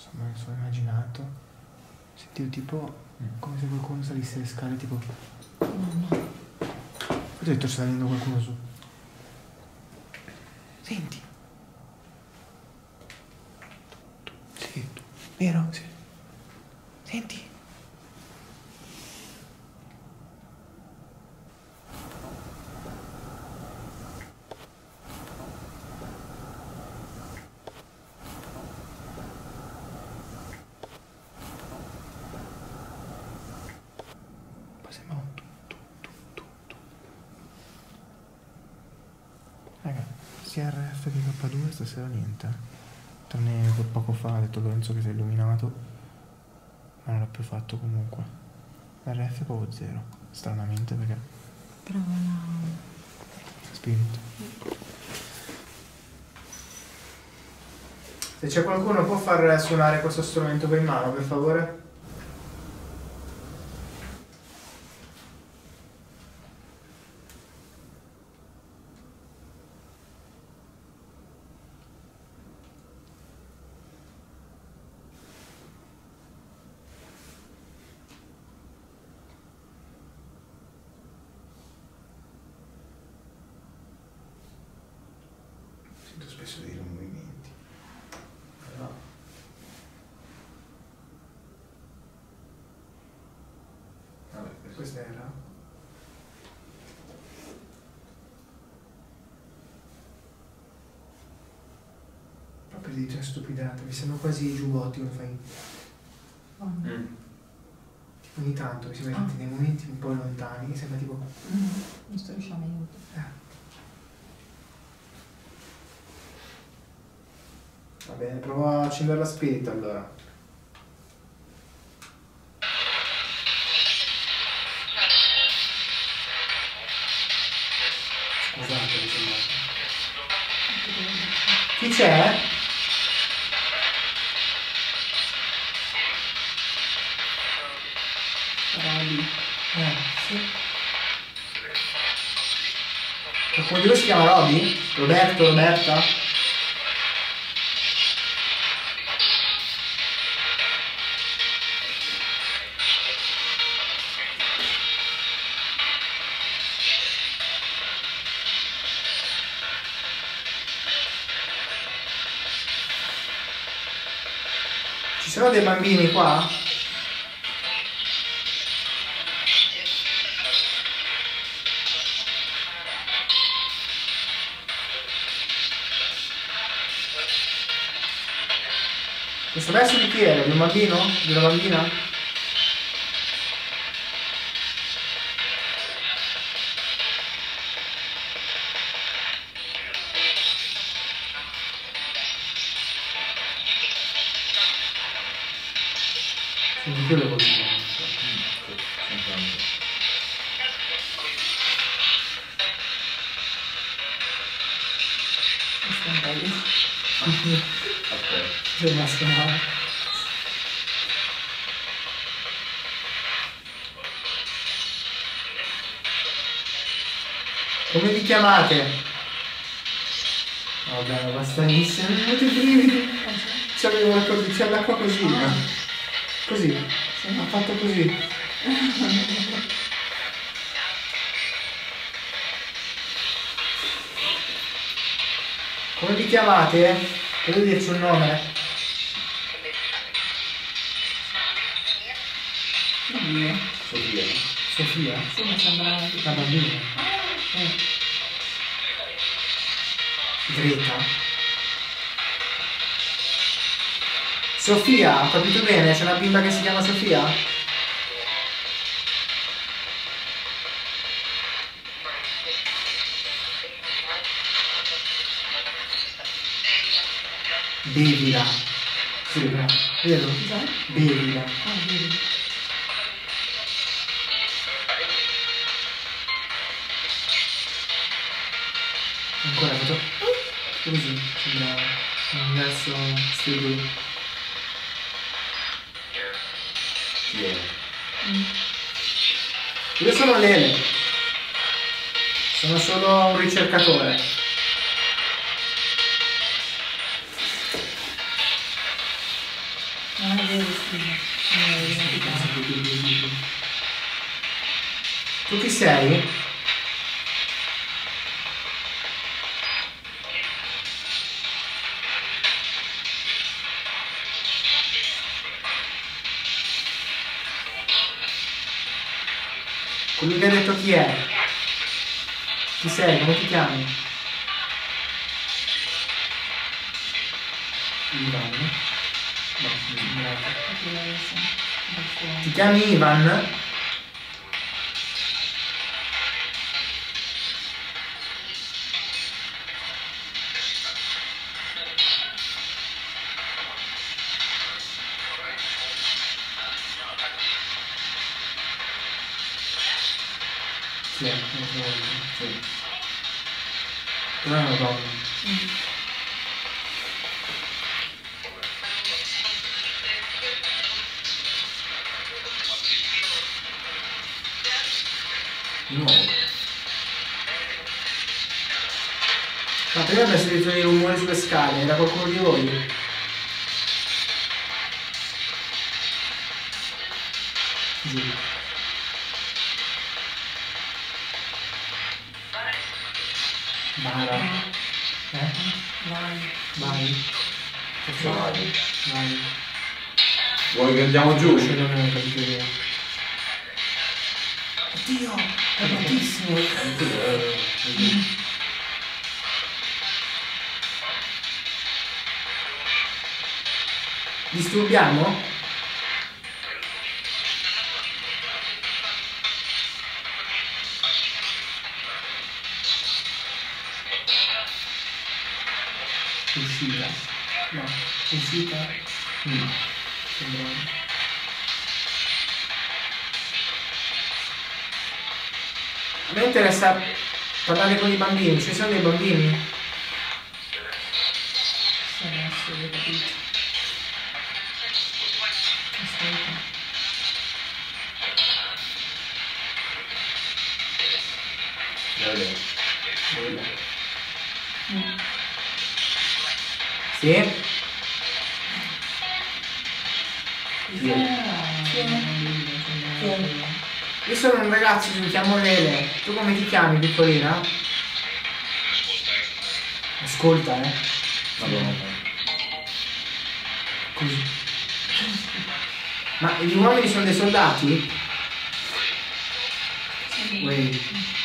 me lo sono immaginato. Sentivo tipo come se qualcuno salisse le scale, tipo. No, no. Ho detto sta venendo qualcuno su. Senti. Sì, vero? Sì. Senti. Poi sembra un tu, tu, tu, tu, tu. Raga, sia R F che K due stasera niente. Tranne quel poco fa ha detto Lorenzo che si è illuminato, ma non l'ha più fatto comunque. R F proprio zero, stranamente perché. Prova la... Spirit. Se c'è qualcuno può far suonare questo strumento per mano, per favore? Sento spesso dire movimenti. No. Vabbè, questa era. Proprio di già stupidate, mi sembra quasi i giubbotti come fai. Oh, no. Mm. Tipo ogni tanto mi sembra Ah. che nei momenti un po' lontani, mi sembra tipo. Mm. Non sto riuscendo a aiuto. Eh. Va bene, provo a accendere la spirit allora. Scusate, mi sembra. Chi c'è? Roby. Eh, sì. Qualcuno di voi si chiama Roby? Roberto, Roberta? Ci sono dei bambini qua? Questo verso di chi era? Di un bambino? Di una bambina? Quindi quello vuol dire. Questo è un bello. Ok. Sei rimasto male. Come vi chiamate? Vabbè, basta benissimo, mi venuti i brividi. C'avevo la così, c'è l'acqua così. Ah. Così, Sì. ha fatto così. Come vi chiamate? Devo dirci un nome? Oddio. Sofia. Sofia? Sì, mi sembra La che... bambina? Eh. Greta? Sofia, ho capito bene? C'è una bimba che si chiama Sofia? Bevila. Sì, bravo. Vero? Cos'è? Bevila. Ah, vedi. Ancora faccio così, sembra un verso stile. Chi è? Mm. Io sono Lele. Sono solo un ricercatore. vero, scusa. Non l'avevo dimenticato. Tu chi sei? Colui che ha detto chi è? Chi sei? Come ti chiami? Ivan? No, mi sembrava. Ti chiami Ivan? Sì, è una donna. Sì. Non è una donna. Mm. Di nuovo. Ma prima abbiamo sentito dei rumori sulle scale, era qualcuno di voi? Giù. Mara. Eh? Vai. Vai. Vai. Vai. Vuoi che andiamo giù? Sì, non ho capito io. Oddio, è tantissimo. Disturbiamo? Uscita. No, uscita. Mm. Sembra. A me interessa parlare con i bambini, ci sono dei bambini? Sì, adesso ho capito. Aspetta. Mm. Sì? Chi è? Chi è? Chi è? Io sono un ragazzo, mi chiamo Lele. Tu come ti chiami, piccolina? Ascolta, eh. Madonna. Così. Ma gli uomini sono dei soldati? Wait.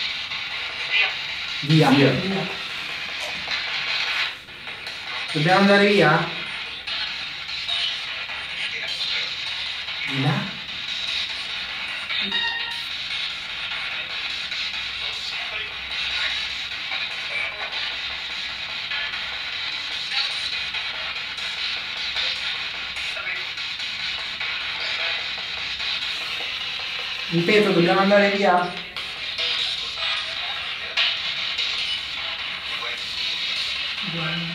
Via. Via. Via. Dobbiamo andare via? Di là? Ripeto, dobbiamo andare via? Buono.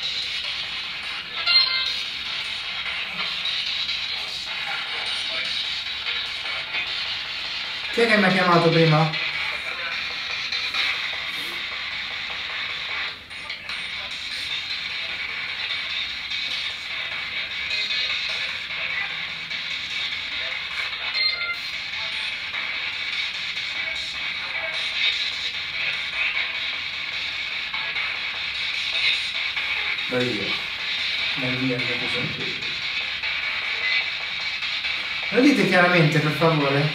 Chi è che mi ha chiamato prima? Vai via. Vai via, dopo sempre. Lo dite chiaramente, per favore?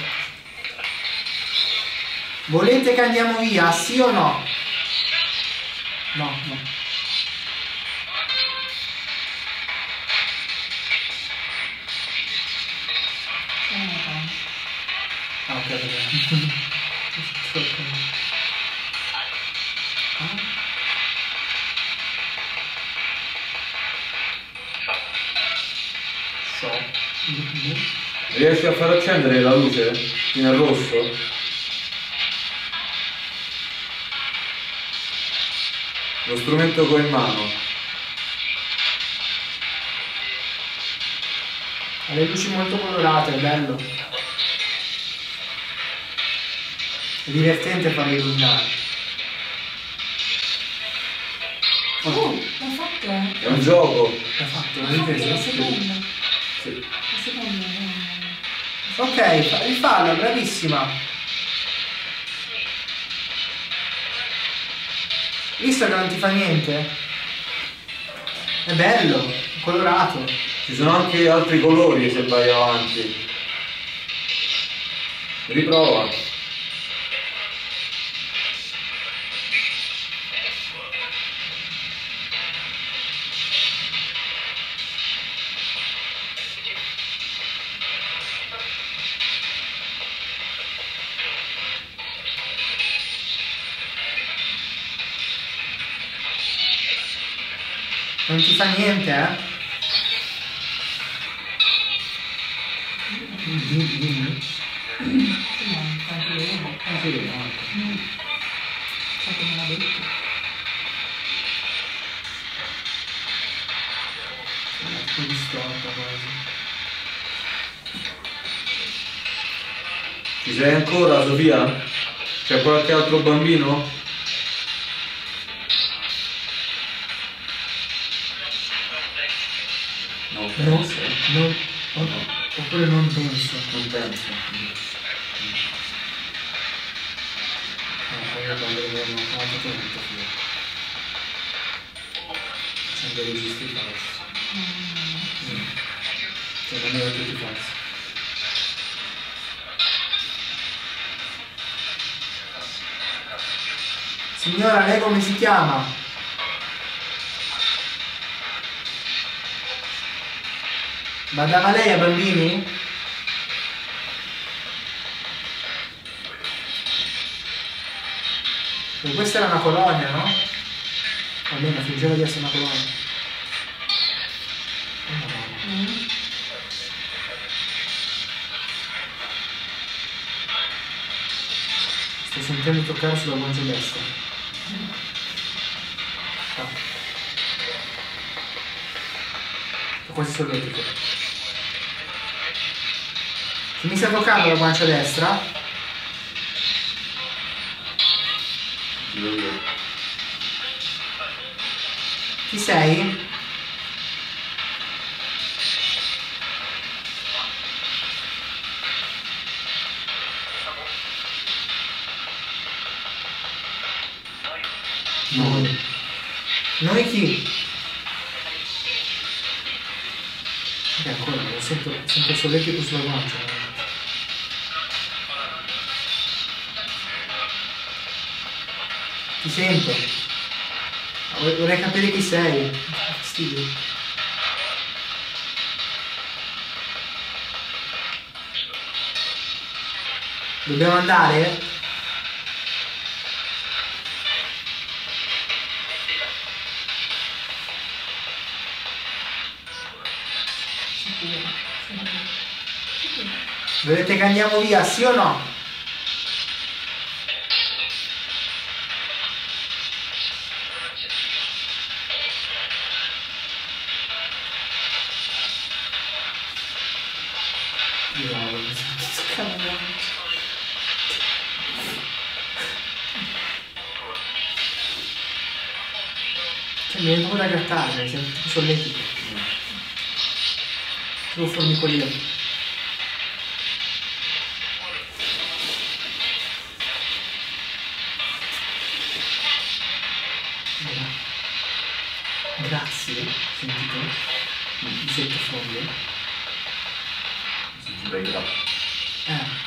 Volete che andiamo via, sì o no? No, no. Ah, ok, ok. Riesci a far accendere la luce fino al rosso? Lo strumento che ho in mano. Ha le luci molto colorate, è bello. È divertente farle illuminare. Oh, l'ha fatto, eh? È un gioco. L'ha fatto, L'ha l'avete fatto la visto? seconda. Sì. secondo me. Ok, fa- rifalla, bravissima. Visto che non ti fa niente? È bello, colorato. Ci sono anche altri colori se vai avanti. Riprova. Non ti fa niente, eh? Dimmi, dimmi. Anche io. Anche io, anche. Sai che me l'ha detto. Un po' distorta quasi. Ci sei ancora, Sofia? C'è qualche altro bambino? No, No, penso. non, o- oppure non penso. Non penso. No, poi io quando avevo quanto tempo fino. C'è dei registri falsi. Mm. Cioè non erano tutti falsi. Signora, lei come si chiama? Badava lei a bambini? E questa era una colonia, no? Almeno fingeva di essere una colonia. Oh, Madonna. Mm. Sto sentendo toccare sulla guancia destra. Ah. Sto quasi solletico. Chi mi sta toccando la guancia destra? Io io. Chi sei? Noi. Noi chi? Ok, ancora, lo sento, sento solletico sulla guancia. Ti sento. Vor- Vorrei capire chi sei. Mi fa fastidio. Dobbiamo andare? Sicuro. Sicuro. Volete che andiamo via, sì o no? Io mi sento Cavolo. Cioè, mi viene proprio da grattare, mi sento tutto solletico. Devo formicolio. Grazie, sentito? Di sottofondo. Si prega. Eh.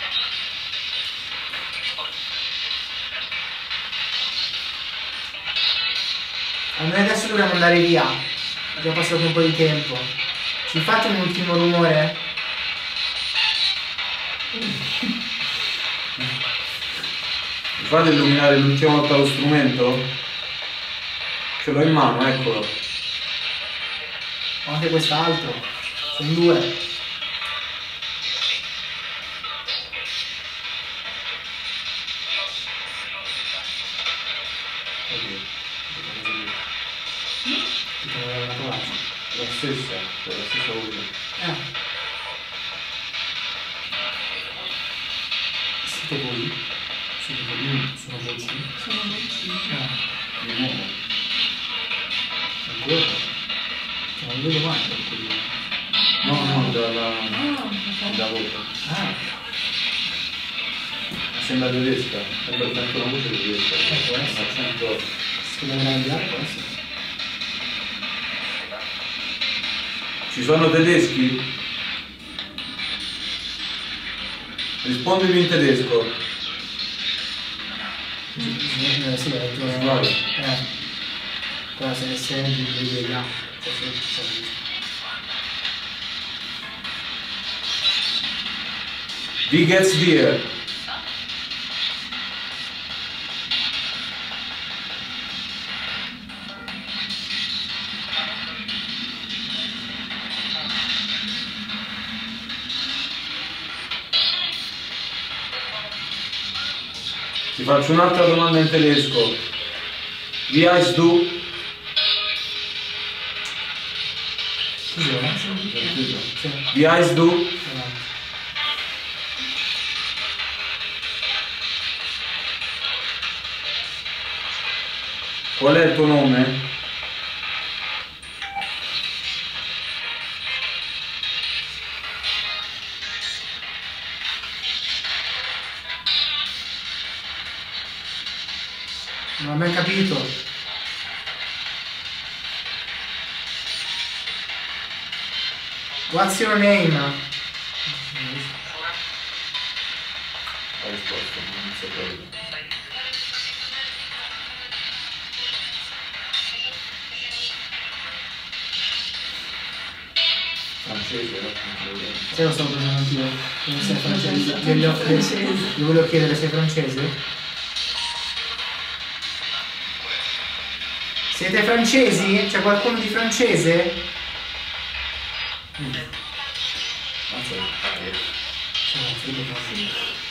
A noi adesso dobbiamo andare via. È già passato un po' di tempo. Ci fate un ultimo rumore? Mi fate illuminare l'ultima volta lo strumento? Ce l'ho in mano, eccolo. Ho anche quest'altro. Sono due. Ti devo avere la tovaglietta. La stessa, la stessa voce. Eh. Siete voi? Siete voi? Sono voci? Sono voci. Eh. Di nuovo. Ancora? Cioè, non vedo mai per quello. No, no, dalla la volta. Ah, Sembra tedesca, sembra tanto una voce tedesca. può essere. Un accento. se devo cambiare può essere. Ci sono tedeschi? Rispondimi in tedesco. Eh, sì, ho detto... Vai. Eh. Qua se ne senti, vedi là. Cioè, sì, sì. Wie geht's dir? Ti faccio un'altra domanda in tedesco. Wie heißt du? Scusi, non ho sentito. Sì. Wie heißt du? Avanti. Qual è il tuo nome? Non ho mai capito. What's your name? Ha risposto, non so quello. Francese, no? Se lo stavo pensando anch'io. Non sei francese? Gli ho- Gli volevo chiedere, sei francese? Siete francesi? C'è qualcuno di francese? Non so, eh. Sono figlio così.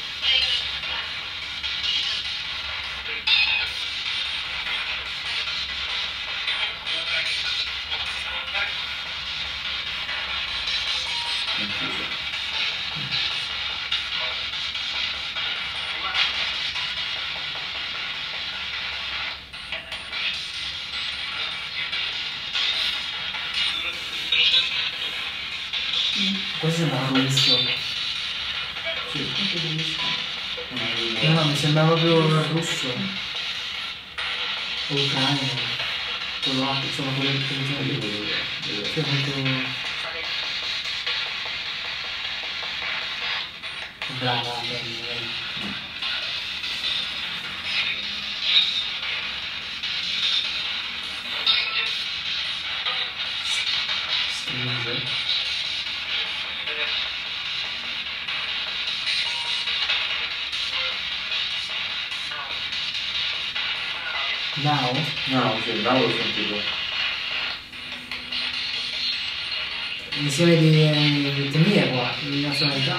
Questo sembrava russo. Sì. No, no, mi sembrava proprio russo. O ucraino. Polacco, insomma, quello che mi Che è molto... Brava, brava. Stringe. Now? No, sì, bravo l'ho sentito. Insieme di, di etnie qua, di nazionalità.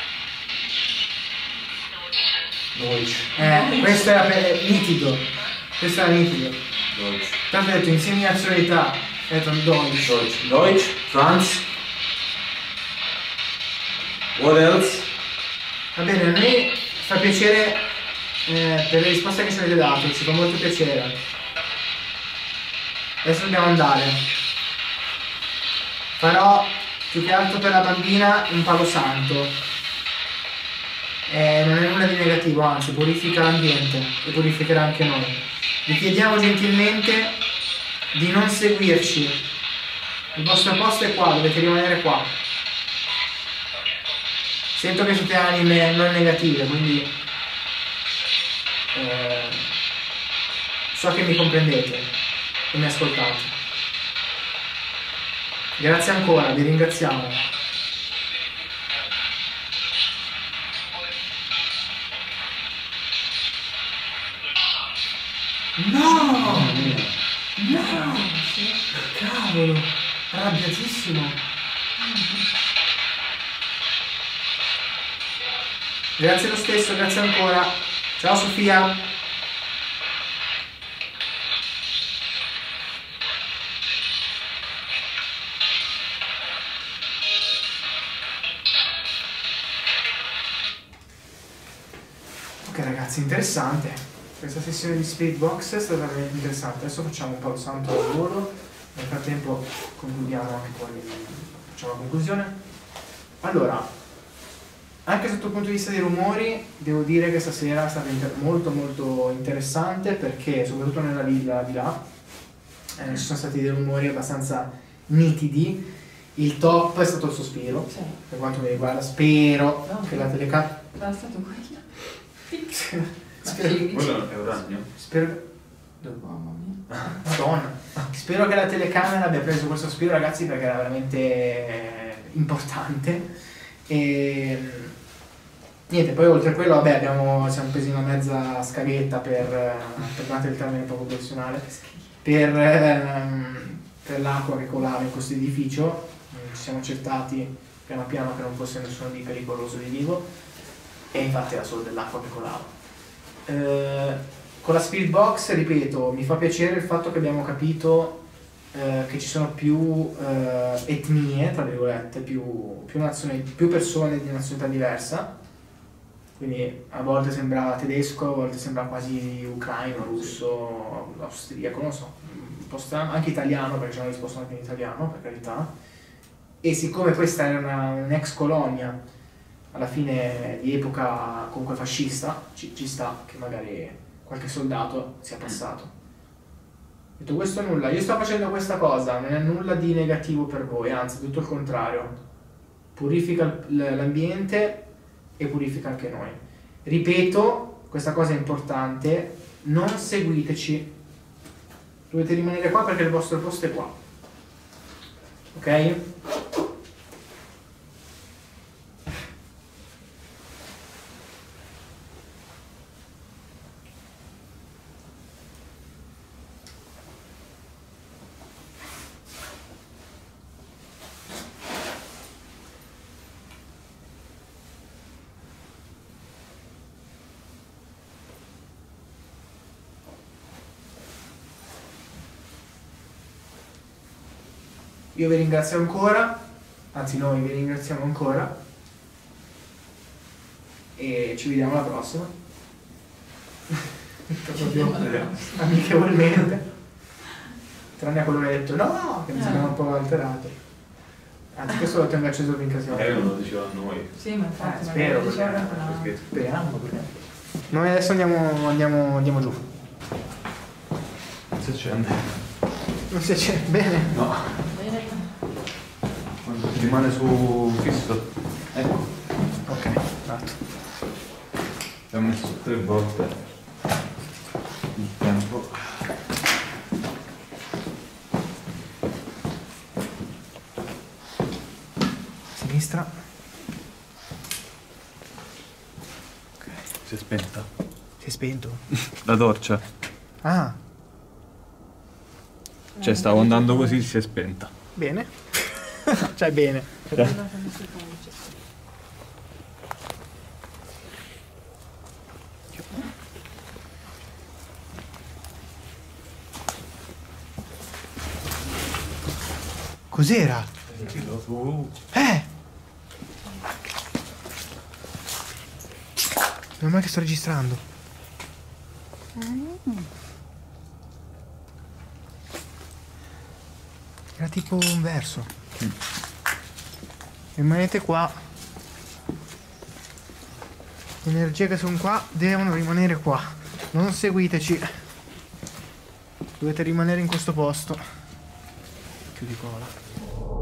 Deutsch. Eh, questo era per, nitido. Questo era nitido. Deutsch. Tanto ho detto insieme di nazionalità. Ho detto Deutsch. Deutsch. Deutsch, France. What else? Va bene, a noi fa piacere eh, per le risposte che ci avete dato, ci fa molto piacere. Adesso dobbiamo andare. Farò più che altro per la bambina un palo santo. Eh, non è nulla di negativo, anzi purifica l'ambiente e purificherà anche noi. Vi chiediamo gentilmente di non seguirci. Il vostro posto è qua, dovete rimanere qua. Sento che siete anime non negative, quindi eh, so che mi comprendete e mi ascoltate. Grazie ancora, vi ringraziamo. No! No! Cavolo! Arrabbiatissimo! Grazie lo stesso, grazie ancora. Ciao Sofia. Ok ragazzi, interessante. Questa sessione di Spirit Box è stata veramente interessante. Adesso facciamo un palo santo al volo. Nel frattempo concludiamo anche con il... facciamo la conclusione. Allora, anche sotto il punto di vista dei rumori, devo dire che stasera è stata inter- molto molto interessante, perché soprattutto nella villa di là eh, ci sono stati dei rumori abbastanza nitidi. Il top è stato il sospiro, Sì. per quanto mi riguarda. Spero No. che la telecamera... Sarà stato quello. spero, Quello è un ragno. spero... Mamma mia. Madonna. Spero che la telecamera abbia preso questo sospiro, ragazzi, perché era veramente eh, importante. E niente, poi oltre a quello, vabbè, abbiamo, siamo presi una mezza scaghetta per, eh, perdonate il termine poco professionale, per, ehm, per l'acqua che colava in questo edificio. Ci siamo accertati piano piano che non fosse nessuno di pericoloso di vivo, e infatti era solo dell'acqua che colava. Eh, con la Spirit Box, ripeto, mi fa piacere il fatto che abbiamo capito eh, che ci sono più eh, etnie, tra virgolette, più, più, nazioni, più persone di nazionalità diversa. Quindi a volte sembra tedesco, a volte sembra quasi ucraino, russo, austriaco, non lo so, un po' strano, anche italiano, perché ci hanno risposto anche in italiano, per carità. E siccome questa era una, un'ex colonia, alla fine di epoca comunque fascista, ci, ci sta che magari qualche soldato sia passato. Detto questo, nulla, io sto facendo questa cosa, non è nulla di negativo per voi, anzi tutto il contrario, purifica l- l'ambiente e purifica anche noi. Ripeto, questa cosa è importante, non seguiteci, dovete rimanere qua perché il vostro posto è qua, ok? Io vi ringrazio ancora, anzi noi vi ringraziamo ancora, e ci vediamo alla prossima. Proprio amichevolmente, tranne a quello che ha detto no, che mi sembra un po' alterato. Anzi, questo lo tengo acceso finché siamo. Magari non lo diceva a noi. Sì, ma infatti, Eh, magari spero, diceva perché- che no. Perché Speriamo, perché... Noi adesso andiamo, andiamo, andiamo giù. Si accende. Non si accende bene. No, Bene. quando si rimane su fisso. Ecco, Ok, esatto. abbiamo messo tre volte il tempo. Sinistra. Ok. Si è spenta. Si è spento. La torcia. Ah, Cioè stavo andando così, si è spenta. bene. Cioè bene. Quello che mi si fa, c'è. Cos'era? Eh! Non è mai che sto registrando. Era tipo un verso. Rimanete qua. Le energie che sono qua devono rimanere qua. Non seguiteci. Dovete rimanere in questo posto. Chiudi cola.